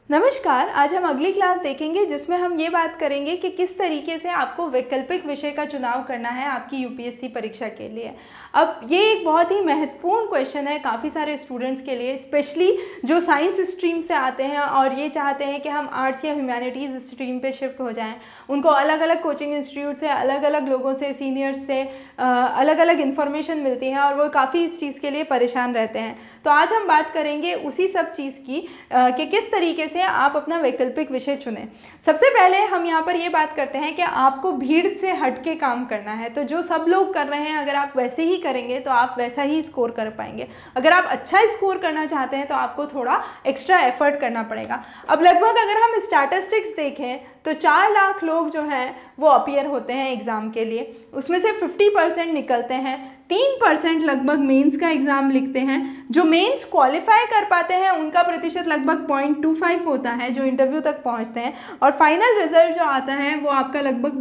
नमस्कार। आज हम अगली क्लास देखेंगे जिसमें हम ये बात करेंगे कि किस तरीके से आपको वैकल्पिक विषय का चुनाव करना है आपकी यूपीएससी परीक्षा के लिए। अब ये एक बहुत ही महत्वपूर्ण क्वेश्चन है काफ़ी सारे स्टूडेंट्स के लिए, स्पेशली जो साइंस स्ट्रीम से आते हैं और ये चाहते हैं कि हम आर्ट्स या ह्यूमैनिटीज़ स्ट्रीम पे शिफ्ट हो जाएं। उनको अलग अलग कोचिंग इंस्टीट्यूट से, अलग अलग लोगों से, सीनियर्स से अलग अलग इन्फॉर्मेशन मिलती है और वो काफ़ी इस चीज़ के लिए परेशान रहते हैं। तो आज हम बात करेंगे उसी सब चीज़ की कि किस तरीके से आप अपना वैकल्पिक विषय चुनें। सबसे पहले हम यहाँ पर ये बात करते हैं कि आपको भीड़ से हट के काम करना है। तो जो सब लोग कर रहे हैं, अगर आप वैसे ही करेंगे तो आप वैसा ही स्कोर कर पाएंगे। अगर आप अच्छा स्कोर करना चाहते हैं तो आपको थोड़ा एक्स्ट्रा एफर्ट करना पड़ेगा। अब लगभग अगर हम स्टैटिस्टिक्स देखें तो 4 लाख लोग जो हैं वो अपीयर होते हैं एग्ज़ाम के लिए, उसमें से 50% निकलते हैं, 3% लगभग मेंस का एग्ज़ाम लिखते हैं। जो मेंस क्वालिफाई कर पाते हैं उनका प्रतिशत लगभग 0.25 होता है जो इंटरव्यू तक पहुंचते हैं, और फाइनल रिजल्ट जो आता है वो आपका लगभग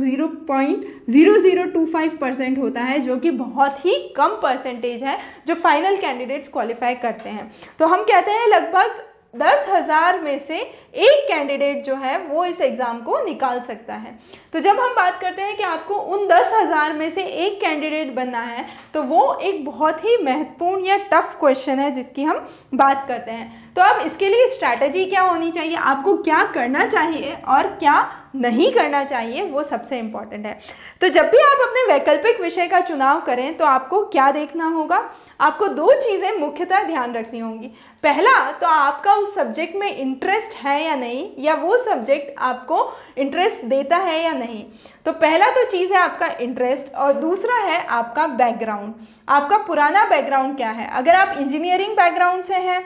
0.0025% होता है, जो कि बहुत ही कम परसेंटेज है जो फाइनल कैंडिडेट्स क्वालिफाई करते हैं। तो हम कहते हैं लगभग 10,000 में से एक कैंडिडेट जो है वो इस एग्ज़ाम को निकाल सकता है। तो जब हम बात करते हैं कि आपको उन 10,000 में से एक कैंडिडेट बनना है तो वो एक बहुत ही महत्वपूर्ण या टफ क्वेश्चन है जिसकी हम बात करते हैं। तो अब इसके लिए स्ट्रैटेजी क्या होनी चाहिए, आपको क्या करना चाहिए और क्या नहीं करना चाहिए, वो सबसे इम्पॉर्टेंट है। तो जब भी आप अपने वैकल्पिक विषय का चुनाव करें तो आपको क्या देखना होगा, आपको 2 चीज़ें मुख्यतः ध्यान रखनी होंगी। पहला तो आपका उस सब्जेक्ट में इंटरेस्ट है या नहीं, या वो सब्जेक्ट आपको इंटरेस्ट देता है या नहीं। तो पहला तो चीज़ है आपका इंटरेस्ट, और दूसरा है आपका बैकग्राउंड। आपका पुराना बैकग्राउंड क्या है। अगर आप इंजीनियरिंग बैकग्राउंड से हैं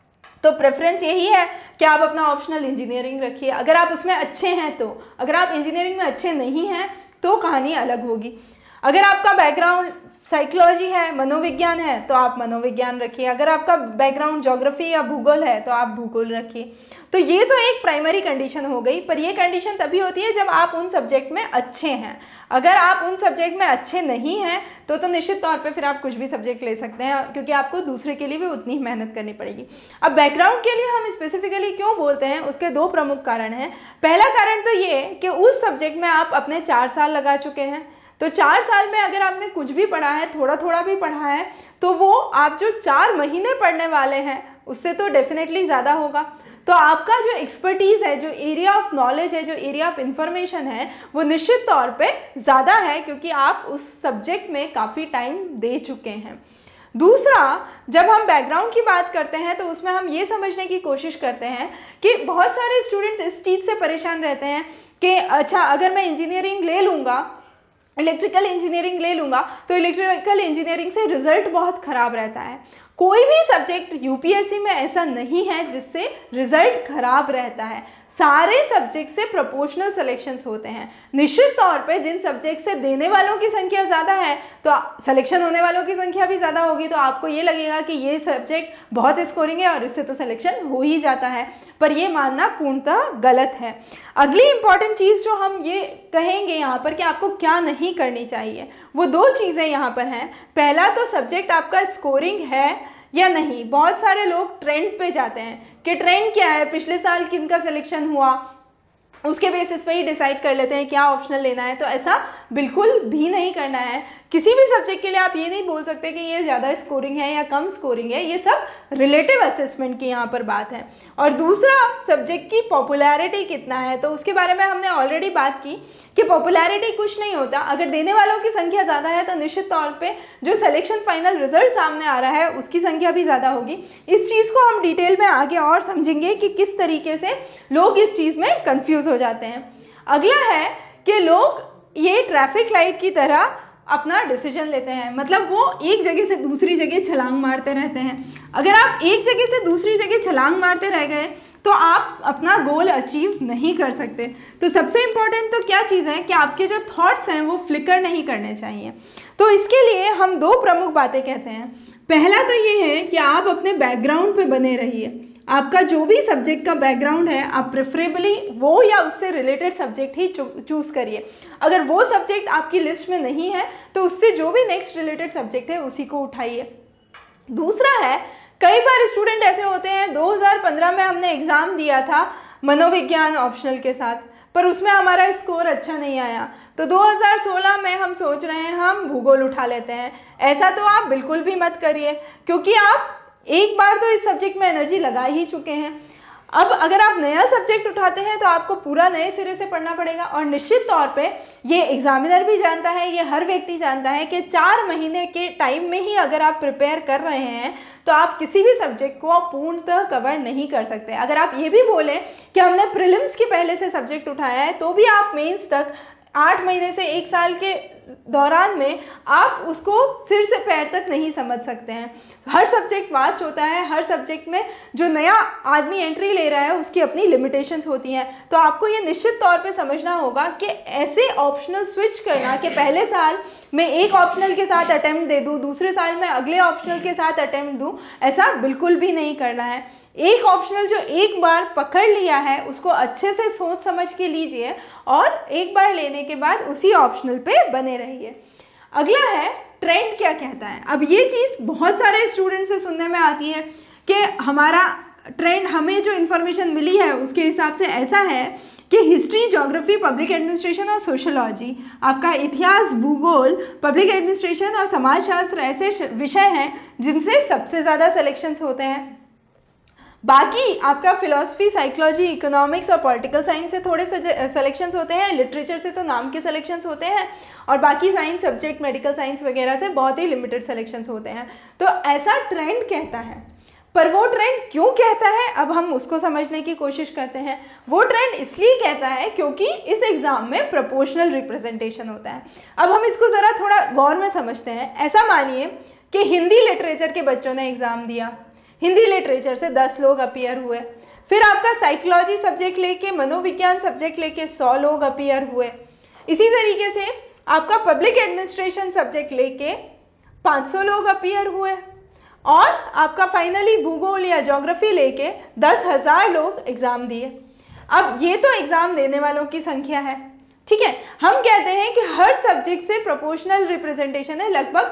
तो प्रेफरेंस यही है कि आप अपना ऑप्शनल इंजीनियरिंग रखिए, अगर आप उसमें अच्छे हैं तो। अगर आप इंजीनियरिंग में अच्छे नहीं हैं तो कहानी अलग होगी। अगर आपका बैकग्राउंड साइकोलॉजी है, मनोविज्ञान है, तो आप मनोविज्ञान रखिए। अगर आपका बैकग्राउंड ज्योग्राफी या भूगोल है तो आप भूगोल रखिए। तो ये तो एक प्राइमरी कंडीशन हो गई, पर ये कंडीशन तभी होती है जब आप उन सब्जेक्ट में अच्छे हैं। अगर आप उन सब्जेक्ट में अच्छे नहीं हैं तो निश्चित तौर पे फिर आप कुछ भी सब्जेक्ट ले सकते हैं, क्योंकि आपको दूसरे के लिए भी उतनी ही मेहनत करनी पड़ेगी। अब बैकग्राउंड के लिए हम स्पेसिफिकली क्यों बोलते हैं, उसके 2 प्रमुख कारण हैं। पहला कारण तो ये कि उस सब्जेक्ट में आप अपने 4 साल लगा चुके हैं। तो 4 साल में अगर आपने कुछ भी पढ़ा है, थोड़ा थोड़ा भी पढ़ा है, तो वो आप जो 4 महीने पढ़ने वाले हैं उससे तो डेफिनेटली ज़्यादा होगा। तो आपका जो एक्सपर्टीज़ है, जो एरिया ऑफ नॉलेज है, जो एरिया ऑफ इंफॉर्मेशन है, वो निश्चित तौर पे ज़्यादा है, क्योंकि आप उस सब्जेक्ट में काफ़ी टाइम दे चुके हैं। दूसरा, जब हम बैकग्राउंड की बात करते हैं तो उसमें हम ये समझने की कोशिश करते हैं कि बहुत सारे स्टूडेंट्स इस चीज़ से परेशान रहते हैं कि अच्छा, अगर मैं इंजीनियरिंग ले लूँगा, इलेक्ट्रिकल इंजीनियरिंग ले लूँगा, तो इलेक्ट्रिकल इंजीनियरिंग से रिजल्ट बहुत ख़राब रहता है। कोई भी सब्जेक्ट यूपीएससी में ऐसा नहीं है जिससे रिजल्ट खराब रहता है। सारे सब्जेक्ट से प्रोपोर्शनल सिलेक्शंस होते हैं। निश्चित तौर पे जिन सब्जेक्ट से देने वालों की संख्या ज़्यादा है तो सिलेक्शन होने वालों की संख्या भी ज़्यादा होगी। तो आपको ये लगेगा कि ये सब्जेक्ट बहुत स्कोरिंग है और इससे तो सिलेक्शन हो ही जाता है, पर ये मानना पूर्णतः गलत है। अगली इंपॉर्टेंट चीज़ जो हम ये कहेंगे यहाँ पर कि आपको क्या नहीं करनी चाहिए, वो 2 चीज़ें यहाँ पर हैं। पहला तो सब्जेक्ट आपका स्कोरिंग है या नहीं। बहुत सारे लोग ट्रेंड पे जाते हैं कि ट्रेंड क्या है, पिछले साल किनका सिलेक्शन हुआ, उसके बेसिस पे ही डिसाइड कर लेते हैं क्या ऑप्शनल लेना है। तो ऐसा बिल्कुल भी नहीं करना है। किसी भी सब्जेक्ट के लिए आप ये नहीं बोल सकते कि ये ज़्यादा स्कोरिंग है या कम स्कोरिंग है। ये सब रिलेटिव असेसमेंट की यहाँ पर बात है। और दूसरा, सब्जेक्ट की पॉपुलैरिटी कितना है, तो उसके बारे में हमने ऑलरेडी बात की कि पॉपुलैरिटी कुछ नहीं होता। अगर देने वालों की संख्या ज़्यादा है तो निश्चित तौर पे जो सिलेक्शन फाइनल रिजल्ट सामने आ रहा है उसकी संख्या भी ज़्यादा होगी। इस चीज़ को हम डिटेल में आगे और समझेंगे कि किस तरीके से लोग इस चीज़ में कन्फ्यूज़ हो जाते हैं। अगला है कि लोग ये ट्रैफिक लाइट की तरह अपना डिसीजन लेते हैं, मतलब वो एक जगह से दूसरी जगह छलांग मारते रहते हैं। अगर आप एक जगह से दूसरी जगह छलांग मारते रह गए तो आप अपना गोल अचीव नहीं कर सकते। तो सबसे इम्पॉर्टेंट तो क्या चीज़ है कि आपके जो थॉट्स हैं वो फ्लिकर नहीं करने चाहिए। तो इसके लिए हम 2 प्रमुख बातें कहते हैं। पहला तो ये है कि आप अपने बैकग्राउंड पे बने रहिए। आपका जो भी सब्जेक्ट का बैकग्राउंड है आप प्रेफरेबली वो या उससे रिलेटेड सब्जेक्ट ही चूज़ करिए। अगर वो सब्जेक्ट आपकी लिस्ट में नहीं है तो उससे जो भी नेक्स्ट रिलेटेड सब्जेक्ट है उसी को उठाइए। दूसरा है कई बार स्टूडेंट ऐसे होते हैं, 2015 में हमने एग्ज़ाम दिया था मनोविज्ञान ऑप्शनल के साथ, पर उसमें हमारा स्कोर अच्छा नहीं आया, तो 2016 में हम सोच रहे हैं हम भूगोल उठा लेते हैं। ऐसा तो आप बिल्कुल भी मत करिए, क्योंकि आप एक बार तो इस सब्जेक्ट में एनर्जी लगा ही चुके हैं। अब अगर आप नया सब्जेक्ट उठाते हैं तो आपको पूरा नए सिरे से पढ़ना पड़ेगा, और निश्चित तौर पे ये एग्जामिनर भी जानता है, ये हर व्यक्ति जानता है कि 4 महीने के टाइम में ही अगर आप प्रिपेयर कर रहे हैं तो आप किसी भी सब्जेक्ट को पूर्णतः कवर नहीं कर सकते। अगर आप ये भी बोलें कि हमने प्रीलिम्स के पहले से सब्जेक्ट उठाया है, तो भी आप मेंस तक 8 महीने से 1 साल के दौरान में आप उसको सिर से पैर तक नहीं समझ सकते हैं। हर सब्जेक्ट वास्ट होता है, हर सब्जेक्ट में जो नया आदमी एंट्री ले रहा है उसकी अपनी लिमिटेशंस होती हैं। तो आपको ये निश्चित तौर पे समझना होगा कि ऐसे ऑप्शनल स्विच करना कि पहले साल मैं एक ऑप्शनल के साथ अटेम्प्ट दे दूँ, दूसरे साल में अगले ऑप्शनल के साथ अटेम्प्ट दूँ, ऐसा बिल्कुल भी नहीं करना है। एक ऑप्शनल जो एक बार पकड़ लिया है उसको अच्छे से सोच समझ के लीजिए, और एक बार लेने के बाद उसी ऑप्शनल पे बने रहिए। अगला है ट्रेंड क्या कहता है। अब ये चीज़ बहुत सारे स्टूडेंट से सुनने में आती है कि हमारा ट्रेंड, हमें जो इन्फॉर्मेशन मिली है उसके हिसाब से ऐसा है कि हिस्ट्री, ज्योग्राफी, पब्लिक एडमिनिस्ट्रेशन और सोशोलॉजी, आपका इतिहास, भूगोल, पब्लिक एडमिनिस्ट्रेशन और समाजशास्त्र ऐसे विषय हैं जिनसे सबसे ज़्यादा सिलेक्शंस होते हैं। बाकी आपका फिलॉसफी, साइकोलॉजी, इकोनॉमिक्स और पॉलिटिकल साइंस से थोड़े से सिलेक्शंस होते हैं, लिटरेचर से तो नाम के सिलेक्शंस होते हैं, और बाकी साइंस सब्जेक्ट, मेडिकल साइंस वगैरह से बहुत ही लिमिटेड सिलेक्शंस होते हैं। तो ऐसा ट्रेंड कहता है, पर वो ट्रेंड क्यों कहता है अब हम उसको समझने की कोशिश करते हैं। वो ट्रेंड इसलिए कहता है क्योंकि इस एग्ज़ाम में प्रोपोर्शनल रिप्रेजेंटेशन होता है। अब हम इसको ज़रा थोड़ा गौर में समझते हैं। ऐसा मानिए कि हिंदी लिटरेचर के बच्चों ने एग्ज़ाम दिया, हिंदी लिटरेचर से 10 लोग अपीयर हुए, फिर आपका साइकोलॉजी सब्जेक्ट लेके, मनोविज्ञान सब्जेक्ट लेके 100 लोग अपीयर हुए। इसी तरीके से आपका पब्लिक एडमिनिस्ट्रेशन सब्जेक्ट लेके 500 लोग अपीयर हुए, और आपका फाइनली भूगोल या ज्योग्राफी लेके 10,000 लोग एग्ज़ाम दिए। अब ये तो एग्ज़ाम देने वालों की संख्या है, ठीक है। हम कहते हैं कि हर सब्जेक्ट से प्रोपोर्शनल रिप्रेजेंटेशन है, लगभग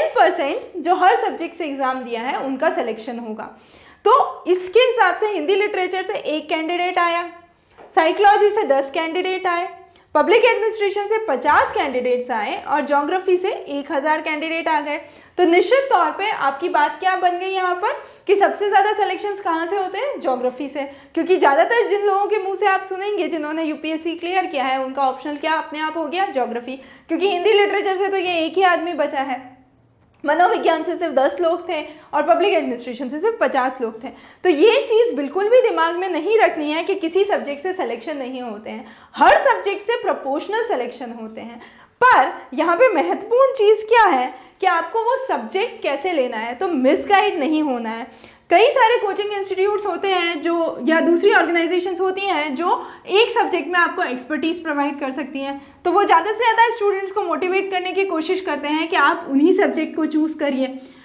10% जो हर सब्जेक्ट से एग्ज़ाम दिया है उनका सिलेक्शन होगा। तो इसके हिसाब से हिंदी लिटरेचर से 1 कैंडिडेट आया, साइकोलॉजी से 10 कैंडिडेट आए, पब्लिक एडमिनिस्ट्रेशन से 50 कैंडिडेट्स आए, और ज्योग्राफी से 1000 कैंडिडेट आ गए। तो निश्चित तौर पे आपकी बात क्या बन गई यहाँ पर कि सबसे ज़्यादा सिलेक्शंस कहाँ से होते हैं? ज्योग्राफी से, क्योंकि ज़्यादातर जिन लोगों के मुंह से आप सुनेंगे जिन्होंने यूपीएससी क्लियर किया है उनका ऑप्शनल क्या अपने आप हो गया? ज्योग्राफी। क्योंकि हिंदी लिटरेचर से तो ये एक ही आदमी बचा है, मनोविज्ञान से सिर्फ 10 लोग थे, और पब्लिक एडमिनिस्ट्रेशन से सिर्फ 50 लोग थे। तो ये चीज़ बिल्कुल भी दिमाग में नहीं रखनी है कि किसी सब्जेक्ट से सिलेक्शन नहीं होते हैं, हर सब्जेक्ट से प्रोपोर्शनल सिलेक्शन होते हैं। पर यहाँ पे महत्वपूर्ण चीज़ क्या है कि आपको वो सब्जेक्ट कैसे लेना है, तो मिसगाइड नहीं होना है। कई सारे कोचिंग इंस्टीट्यूट्स होते हैं जो, या दूसरी ऑर्गेनाइजेशंस होती हैं जो एक सब्जेक्ट में आपको एक्सपर्टीज़ प्रोवाइड कर सकती हैं, तो वो ज़्यादा से ज़्यादा स्टूडेंट्स को मोटिवेट करने की कोशिश करते हैं कि आप उन्हीं सब्जेक्ट को चूज़ करिए।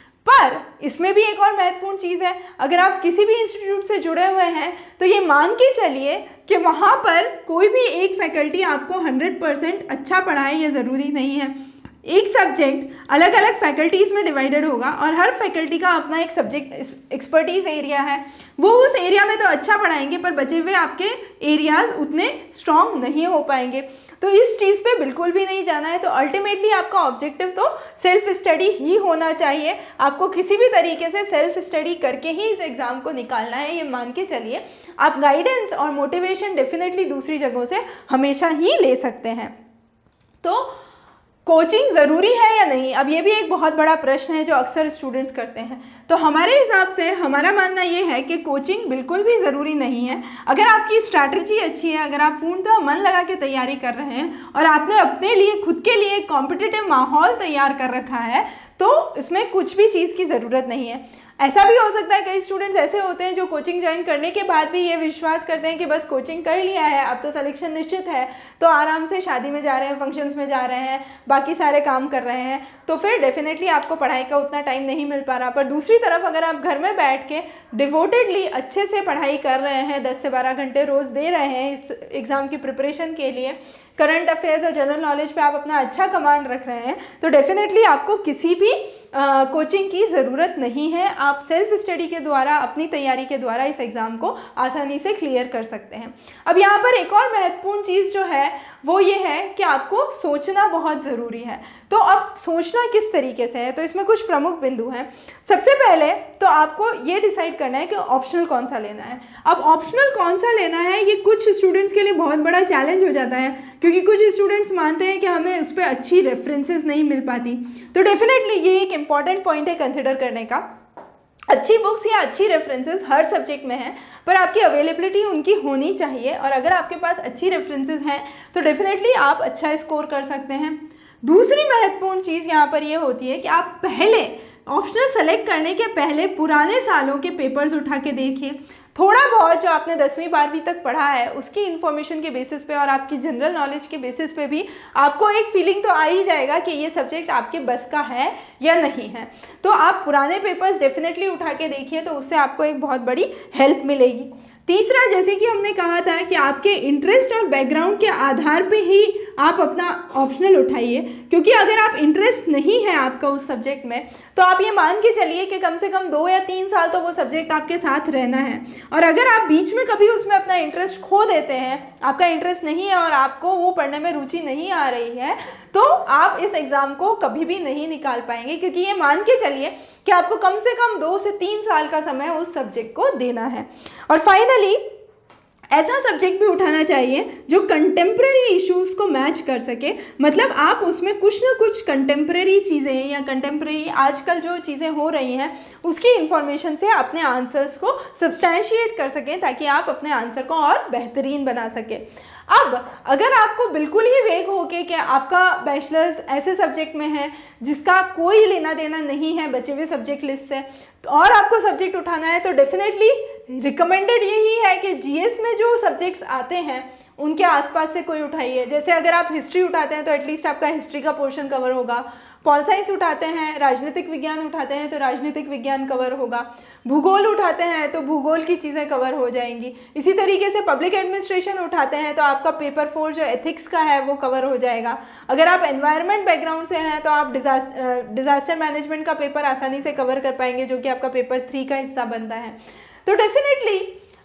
पर इसमें भी एक और महत्वपूर्ण चीज़ है, अगर आप किसी भी इंस्टीट्यूट से जुड़े हुए हैं तो ये मान के चलिए कि वहाँ पर कोई भी एक फैकल्टी आपको 100% अच्छा पढ़ाए, ये ज़रूरी नहीं है। एक सब्जेक्ट अलग अलग फैकल्टीज़ में डिवाइडेड होगा, और हर फैकल्टी का अपना एक सब्जेक्ट एक्सपर्टीज़ एरिया है, वो उस एरिया में तो अच्छा पढ़ाएंगे पर बचे हुए आपके एरियाज़ उतने स्ट्रॉन्ग नहीं हो पाएंगे। तो इस चीज़ पे बिल्कुल भी नहीं जाना है। तो अल्टीमेटली आपका ऑब्जेक्टिव तो सेल्फ स्टडी ही होना चाहिए, आपको किसी भी तरीके से सेल्फ स्टडी करके ही इस एग्ज़ाम को निकालना है, ये मान के चलिए। आप गाइडेंस और मोटिवेशन डेफिनेटली दूसरी जगहों से हमेशा ही ले सकते हैं। तो कोचिंग ज़रूरी है या नहीं, अब ये भी एक बहुत बड़ा प्रश्न है जो अक्सर स्टूडेंट्स करते हैं। तो हमारे हिसाब से हमारा मानना ये है कि कोचिंग बिल्कुल भी ज़रूरी नहीं है। अगर आपकी स्ट्रैटेजी अच्छी है, अगर आप पूर्णतः मन लगा के तैयारी कर रहे हैं और आपने अपने लिए, खुद के लिए एक कॉम्पिटिटिव माहौल तैयार कर रखा है, तो इसमें कुछ भी चीज़ की ज़रूरत नहीं है। ऐसा भी हो सकता है कई स्टूडेंट्स ऐसे होते हैं जो कोचिंग ज्वाइन करने के बाद भी ये विश्वास करते हैं कि बस कोचिंग कर लिया है, अब तो सिलेक्शन निश्चित है, तो आराम से शादी में जा रहे हैं, फंक्शंस में जा रहे हैं, बाकी सारे काम कर रहे हैं, तो फिर डेफिनेटली आपको पढ़ाई का उतना टाइम नहीं मिल पा रहा। पर दूसरी तरफ अगर आप घर में बैठ के डिवोटेडली अच्छे से पढ़ाई कर रहे हैं, 10 से 12 घंटे रोज़ दे रहे हैं इस एग्ज़ाम की प्रिपरेशन के लिए, करंट अफेयर्स और जनरल नॉलेज पे आप अपना अच्छा कमांड रख रहे हैं, तो डेफिनेटली आपको किसी भी कोचिंग की ज़रूरत नहीं है। आप सेल्फ स्टडी के द्वारा, अपनी तैयारी के द्वारा इस एग्ज़ाम को आसानी से क्लियर कर सकते हैं। अब यहाँ पर एक और महत्वपूर्ण चीज़ जो है वो ये है कि आपको सोचना बहुत ज़रूरी है। तो अब सोचना किस तरीके से है, तो इसमें कुछ प्रमुख बिंदु हैं। सबसे पहले तो आपको ये डिसाइड करना है कि ऑप्शनल कौन सा लेना है। अब ऑप्शनल कौन सा लेना है ये कुछ स्टूडेंट्स के लिए बहुत बड़ा चैलेंज हो जाता है, क्योंकि कुछ स्टूडेंट्स मानते हैं कि हमें उस पर अच्छी रेफरेंसेस नहीं मिल पाती। तो डेफिनेटली ये एक इम्पॉर्टेंट पॉइंट है कंसिडर करने का। अच्छी बुक्स या अच्छी रेफरेंसेस हर सब्जेक्ट में हैं, पर आपकी अवेलेबिलिटी उनकी होनी चाहिए, और अगर आपके पास अच्छी रेफरेंसेस हैं तो डेफिनेटली आप अच्छा स्कोर कर सकते हैं। दूसरी महत्वपूर्ण चीज़ यहाँ पर ये होती है कि आप पहले ऑप्शनल सेलेक्ट करने के पहले पुराने सालों के पेपर्स उठा के देखिए। थोड़ा बहुत जो आपने 10वीं 12वीं तक पढ़ा है उसकी इन्फॉर्मेशन के बेसिस पे और आपकी जनरल नॉलेज के बेसिस पे भी आपको एक फीलिंग तो आ ही जाएगा कि ये सब्जेक्ट आपके बस का है या नहीं है। तो आप पुराने पेपर्स डेफिनेटली उठा के देखिए, तो उससे आपको एक बहुत बड़ी हेल्प मिलेगी। तीसरा, जैसे कि हमने कहा था कि आपके इंटरेस्ट और बैकग्राउंड के आधार पे ही आप अपना ऑप्शनल उठाइए, क्योंकि अगर आप इंटरेस्ट नहीं है आपका उस सब्जेक्ट में तो आप ये मान के चलिए कि कम से कम 2 या 3 साल तो वो सब्जेक्ट आपके साथ रहना है। और अगर आप बीच में कभी उसमें अपना इंटरेस्ट खो देते हैं, आपका इंटरेस्ट नहीं है और आपको वो पढ़ने में रुचि नहीं आ रही है, तो आप इस एग्ज़ाम को कभी भी नहीं निकाल पाएंगे, क्योंकि ये मान के चलिए कि आपको कम से कम 2 से 3 साल का समय उस सब्जेक्ट को देना है। और फाइनली ऐसा सब्जेक्ट भी उठाना चाहिए जो कंटेम्प्रेरी इश्यूज़ को मैच कर सके। मतलब आप उसमें कुछ ना कुछ कंटेम्प्रेरी चीज़ें या कंटेम्प्रेरी आजकल जो चीज़ें हो रही हैं उसकी इन्फॉर्मेशन से अपने आंसर्स को सब्सटैंशिएट कर सकें, ताकि आप अपने आंसर को और बेहतरीन बना सकें। अब अगर आपको बिल्कुल ही वेग हो के कि आपका बैचलर्स ऐसे सब्जेक्ट में है जिसका कोई लेना देना नहीं है बचे हुए सब्जेक्ट लिस्ट से, और आपको सब्जेक्ट उठाना है, तो डेफिनेटली रिकमेंडेड यही है कि जीएस में जो सब्जेक्ट्स आते हैं उनके आसपास से कोई उठाइए। जैसे अगर आप हिस्ट्री उठाते हैं तो एटलीस्ट आपका हिस्ट्री का पोर्शन कवर होगा, पॉल साइंस उठाते हैं, राजनीतिक विज्ञान उठाते हैं तो राजनीतिक विज्ञान कवर होगा, भूगोल उठाते हैं तो भूगोल की चीज़ें कवर हो जाएंगी। इसी तरीके से पब्लिक एडमिनिस्ट्रेशन उठाते हैं तो आपका पेपर 4 जो एथिक्स का है वो कवर हो जाएगा। अगर आप एनवायरनमेंट बैकग्राउंड से हैं तो आप डिज़ास्टर मैनेजमेंट का पेपर आसानी से कवर कर पाएंगे, जो कि आपका पेपर 3 का हिस्सा बनता है। तो डेफिनेटली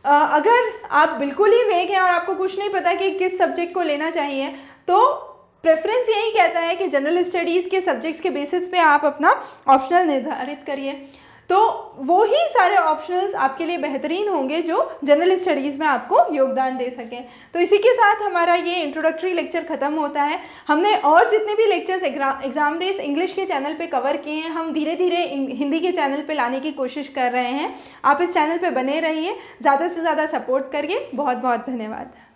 अगर आप बिल्कुल ही वेग हैं और आपको कुछ नहीं पता कि किस सब्जेक्ट को लेना चाहिए, तो प्रेफरेंस यही कहता है कि जनरल स्टडीज़ के सब्जेक्ट्स के बेसिस पे आप अपना ऑप्शनल निर्धारित करिए। तो वो ही सारे ऑप्शनल्स आपके लिए बेहतरीन होंगे जो जनरल स्टडीज़ में आपको योगदान दे सकें। तो इसी के साथ हमारा ये इंट्रोडक्टरी लेक्चर ख़त्म होता है। हमने और जितने भी लेक्चर्स एग्जाम रेस इंग्लिश के चैनल पे कवर किए हैं, हम धीरे धीरे हिंदी के चैनल पे लाने की कोशिश कर रहे हैं। आप इस चैनल पे बने रहिए, ज़्यादा से ज़्यादा सपोर्ट करिए। बहुत बहुत धन्यवाद।